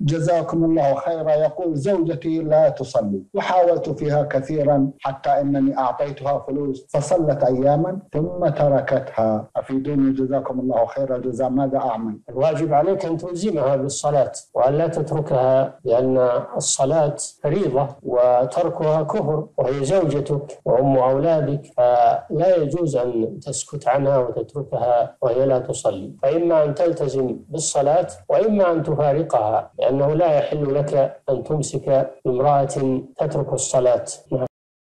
جزاكم الله خيرا. يقول: زوجتي لا تصلي وحاولت فيها كثيرا حتى أنني أعطيتها فلوس فصلت أياما ثم تركتها، أفيدوني جزاكم الله خيرا جزاء، ماذا أعمل؟ الواجب عليك أن تلزمها بالصلاة وأن لا تتركها، لأن الصلاة فريضة وتركها كفر، وهي زوجتك وأم أولادك، فلا يجوز أن تسكت عنها وتتركها وهي لا تصلي، فإما أن تلتزم بالصلاة وإما أن تفارقها، لأنه لا يحل لك أن تمسك امرأة تترك الصلاة.